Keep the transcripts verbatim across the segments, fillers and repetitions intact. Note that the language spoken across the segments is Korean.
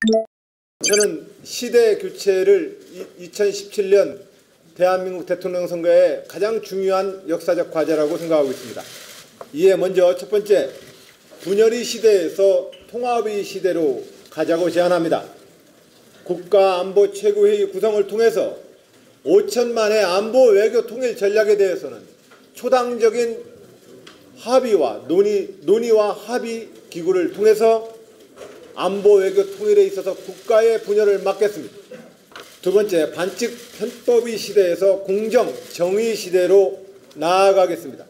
저는 시대 교체를 이천십칠 년 대한민국 대통령 선거의 가장 중요한 역사적 과제라고 생각하고 있습니다. 이에 먼저 첫 번째, 분열의 시대에서 통합의 시대로 가자고 제안합니다. 국가안보 최고회의 구성을 통해서 오천만의 안보 외교 통일 전략에 대해서는 초당적인 합의와 논의, 논의와 합의 기구를 통해서 안보 외교 통일에 있어서 국가의 분열을 막겠습니다. 두 번째, 반칙 편법의 시대에서 공정, 정의 시대로 나아가겠습니다.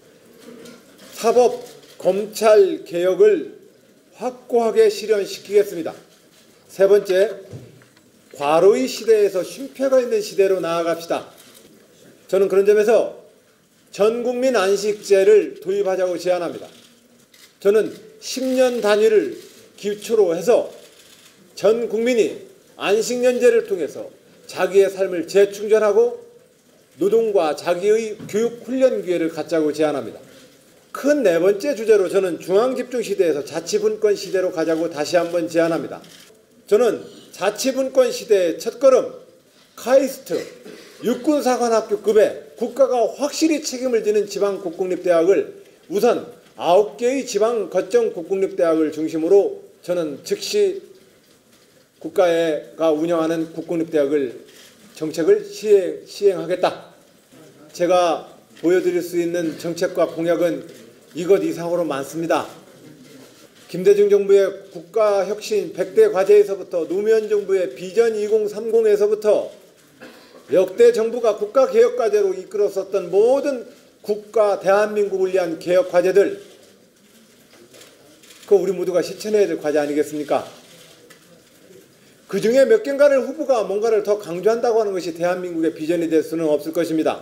사법, 검찰 개혁을 확고하게 실현시키겠습니다. 세 번째, 과로의 시대에서 쉼표가 있는 시대로 나아갑시다. 저는 그런 점에서 전국민 안식제를 도입하자고 제안합니다. 저는 십 년 단위를 기초로 해서 전 국민이 안식년제를 통해서 자기의 삶을 재충전하고 노동과 자기의 교육 훈련 기회를 갖자고 제안합니다. 큰 네 번째 주제로 저는 중앙집중 시대에서 자치분권 시대로 가자고 다시 한번 제안합니다. 저는 자치분권 시대의 첫걸음 카이스트 육군사관학교급의 국가가 확실히 책임을 지는 지방 국공립대학을 우선 아홉 개의 지방 거점 국공립대학을 중심으로 저는 즉시 국가가 운영하는 국공립대학을 정책을 시행, 시행하겠다. 제가 보여드릴 수 있는 정책과 공약은 이것 이상으로 많습니다. 김대중 정부의 국가혁신 백 대 과제에서부터 노무현 정부의 비전 이공삼공에서부터 역대 정부가 국가개혁과제로 이끌었었던 모든 국가 대한민국을 위한 개혁 과제들, 그 우리 모두가 실천해야 될 과제 아니겠습니까? 그 중에 몇 개인가를 후보가 뭔가를 더 강조한다고 하는 것이 대한민국의 비전이 될 수는 없을 것입니다.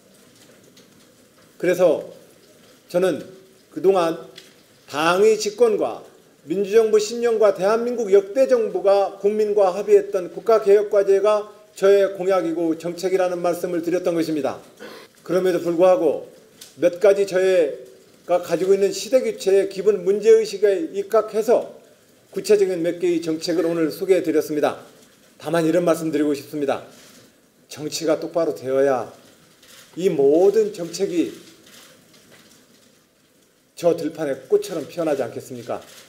그래서 저는 그동안 당의 집권과 민주정부 신년과 대한민국 역대 정부가 국민과 합의했던 국가개혁과제가 저의 공약이고 정책이라는 말씀을 드렸던 것입니다. 그럼에도 불구하고 몇 가지 저희가 가지고 있는 시대교체의 기본 문제의식에 입각해서 구체적인 몇 개의 정책을 오늘 소개해 드렸습니다. 다만 이런 말씀 드리고 싶습니다. 정치가 똑바로 되어야 이 모든 정책이 저 들판에 꽃처럼 피어나지 않겠습니까?